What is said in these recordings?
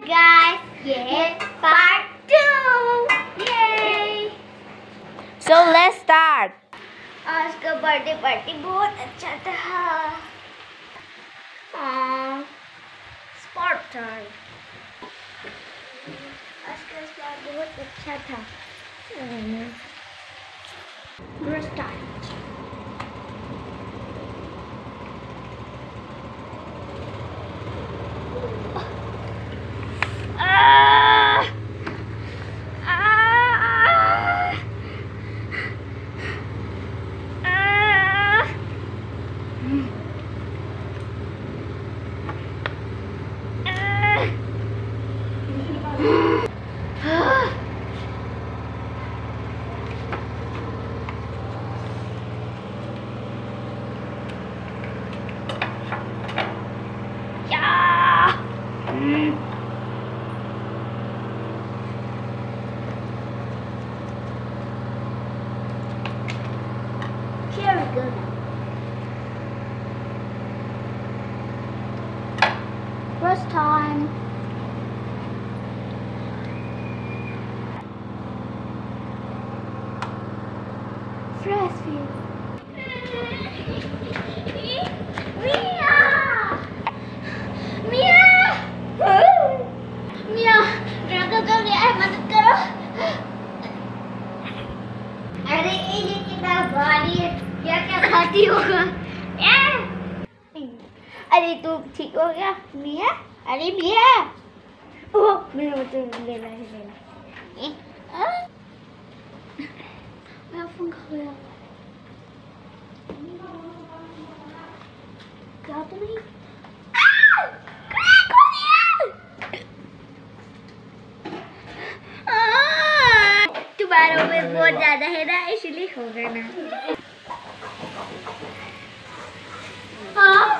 guys, ये part 2. Yay! So let's start. आज का बर्थडे पार्टी बहुत अच्छा था. स्पार्टन. आज का स्पार्ट बहुत अच्छा था. First time. Here we go now. First time. Fresh view. Mia! Mia! Mia! Drago कर दिया है, मदद करो. अरे ये कितना भारी है. क्या क्या खाती होगा? अरे तू ठीक हो गया मिया? अरे मिया! ओह मेरा बच्चा लेना है. मेरा फोन खा गया. क्या तो नहीं? क्रैक हो गया. तुम्हारा उम्र बहुत ज्यादा है ना, इसलिए हो गया ना. हाँ.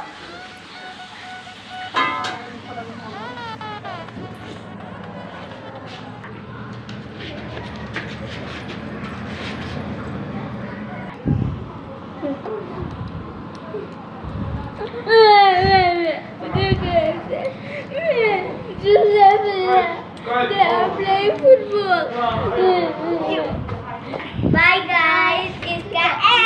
They are playing football. Bye guys, इसका